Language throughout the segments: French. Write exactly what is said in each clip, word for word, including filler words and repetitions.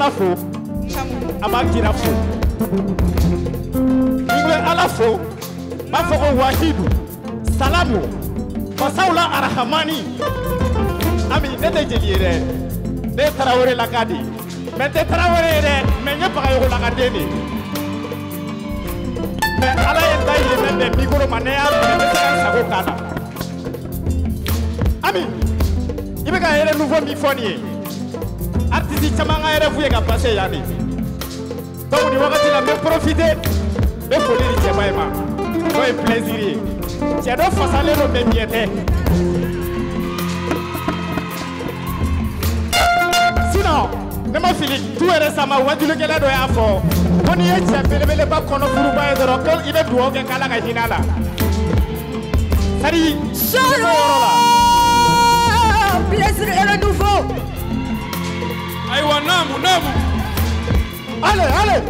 ala fo a b'a kira fo ni bɛ ala fo b'a fɔ ko wahidu salamu masaw la arahamani ami ne tɛ jeli ye dɛ ne ye tarawele laka de mais n tɛ tarawele ye dɛ mais n ye bagayogo lakaden de mais ala ye n ta yɛlɛmɛ bɛn mikoro ma ne y'a minɛ n bɛ se ka n sago k'a la ami i bɛ ka yɛrɛ nouveau min fɔ nin ye artiste caman ka yɛrɛ f'u ye ka passer yan de donc nin wagati la n bɛ profiter n bɛ foli di cɛba ye ma n'o ye plaisir ye cɛ dɔ fasalen don mais biɲɛ tɛ sinon ne ma fili tout récemment wajulikɛla dɔ y'a fɔ ko n'i ye cɛ belebeleba kɔnɔ furuba ye dɔrɔn ko i bɛ dugawu kɛ k'Ala ka hinɛ a la c'est à dire yɔrɔ la plaisir et le nouveau. Aïwa namu namu. Allez allez.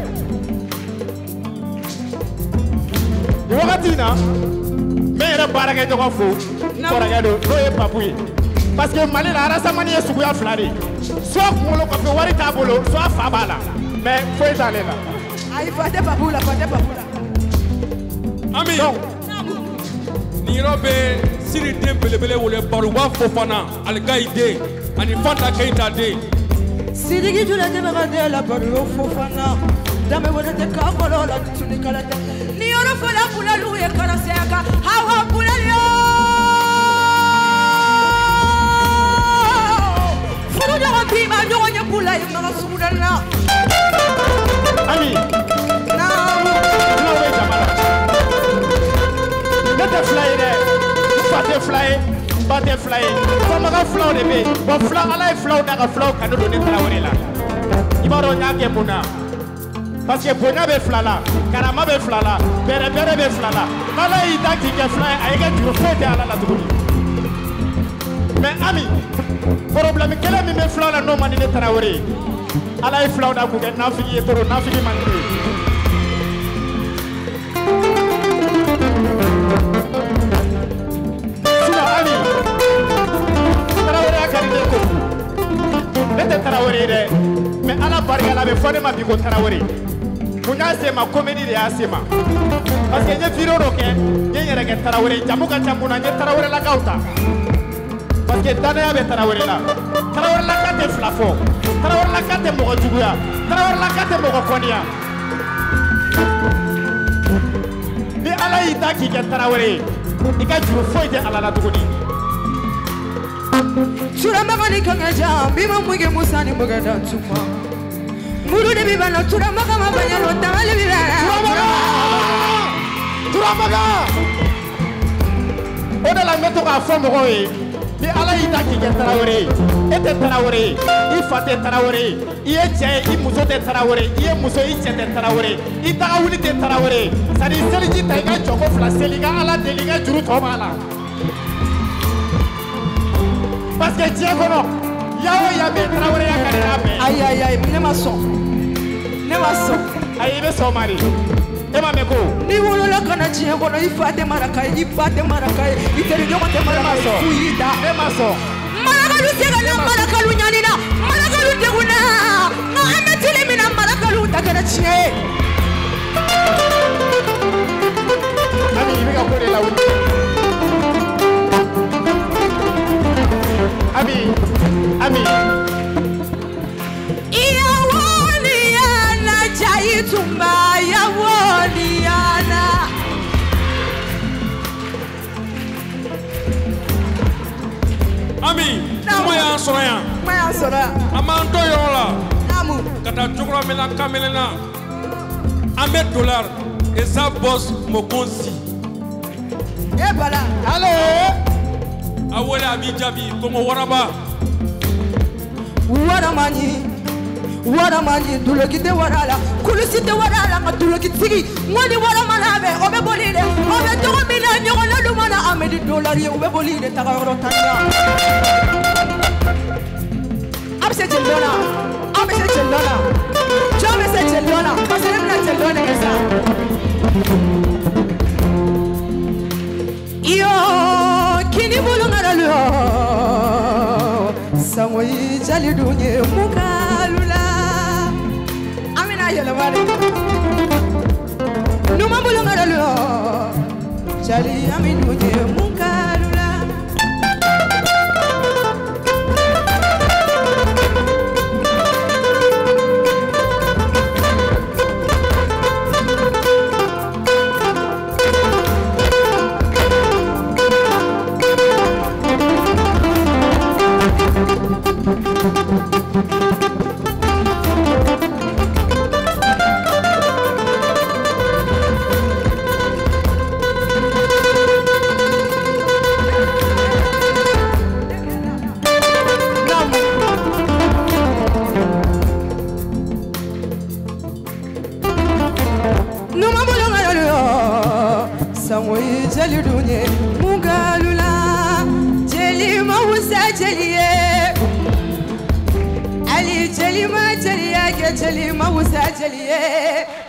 Ni wagati na me yɛrɛ baarakɛ ɲɔgɔn fo kɔrɔkɛ don n'o ye Papu ye parce que Mali la arasamani ye suguya fila de soit kunkolo kɔfɛ wari t'a bolo soit fa b'a la mais foyi t'ale la. Ayi fa tɛ Papu la fa tɛ Papu la. Ami nin yɔrɔ bɛ Siri den belebele wele Baruba Fofana Alikayi den ani Fanta Keita den. Sidiki jula tɛmɛ ka den la Baruba Fofana danbe wɛrɛ tɛ k'a fɔlɔ la tuni kala tɛ ni yɔrɔ fɔla bulaliw ye karasɛya kan hawa bulali yoo furu ɲɔgɔn bi ma ɲɔgɔn ye bula ye maga suguda la. Ami naamu fulaw bɛ jama la ne tɛ fila ye dɛ fa tɛ fila ye ba tɛ fila ye famaga fulaw de bɛ yen bon fula ala ye fulaw da ka fulaw kanu don ne Tarawele la i b'a dɔn n y'a kɛ mun na parce que bonya bɛ fila la karama bɛ fila la bɛrɛbɛrɛ bɛ fila la ala y'i da k'i kɛ fila ye a y'i kɛ juru foyi tɛ ala la tuguni mais Ami problème kelen min bɛ fulaw la n'o man di ne Tarawele ye ala ye fulaw da k'u kɛ nafigi ye trop nafigi man di ne ye. Ne tɛ Tarawele ye dɛ mais ala barika la a bɛ fɔ ne ma bi ko Tarawele mun y'a se ma comédie de y'a se ma parce que n ye vidéo dɔ kɛ n ye n yɛrɛ kɛ Tarawele jamu ka ca mun na n ye Tarawele lakaw ta parce que danaya bɛ Tarawele la Tarawele laka tɛ fila fɔ Tarawele laka tɛ mɔgɔ juguya Tarawele laka tɛ mɔgɔ kɔniya ni ala y'i ta k'i kɛ Tarawele ye i ka juru foyi tɛ ala la tuguni. Turamaga ni kangaja bima mwige musa ni mboga da tuma muru de bibana turamaga mabanya lo tangale bibana turamaga o de la n bɛ to k'a fɔ mɔgɔw ye ni ala y'i ta k'i kɛ Tarawele ye e tɛ Tarawele ye i fa tɛ Tarawele ye i ye cɛ ye i muso tɛ Tarawele i ye muso i cɛ tɛ Tarawele i taga wuli tɛ Tarawele c'est à dire seliji ta i ka jɔko fila seli i ka ala deli i ka juru tɔ b'a la. Parce que Dieu kono yawo yabe Tarawele ya kanina be ayi ayi ayi ne ma sɔn ne ma sɔn ayi be so mari e ma me ko ni wolola kana diɲɛ kɔnɔ i fa tɛ maraka ye i ba tɛ maraka ye i teri ɲɔgɔn tɛ maraka ye fu y'i da e ma sɔn marakalu sɛgɛnna marakalu ɲanina marakalu degunna nka an bɛ tile min na marakalu ta kɛra tiɲɛ ye. Ami i bɛ ka ko de la wuli Ami, Ami. Iyawoliana jaitumba yawoliana. Ami, kuma y'an sɔrɔ yan. Kuma y'an sɔrɔ yan. An b'an to yɔrɔ la. Naamu. Ka taa cogoya min na kamele na. An bɛ dollar Eza Boss Mokonzi. E bala. Allo. A wele a b'i jaabi Kongo Waraba. Waramani waramani duloki tɛ wara la kulusi tɛ wara la nka dulokitigi n ko ni waramana bɛ o bɛ boli dɛ o bɛ cogo min na ɲɔgɔnna mana an bɛ di dolari ye u bɛ boli de taga yɔrɔ tanya. a bɛ se jeli dɔ la a bɛ se jeli dɔ la jɔn bɛ se jeli dɔ la parce que ne bɛna jeli dɔ nɛgɛ sa. iyo kini bolo ŋaralu sango yi jali dunye mukalula yala wale numa bulu ngaralo jali aminu je munkalula Jeli ma jeli ya ke jeli ma wusa jeli ye